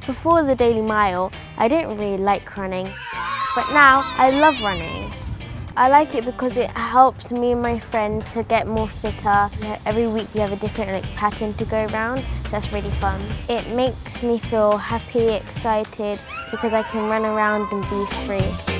Before the Daily Mile, I didn't really like running, but now I love running. I like it because it helps me and my friends to get more fitter. Every week we have a different pattern to go around, so that's really fun. It makes me feel happy, excited, because I can run around and be free.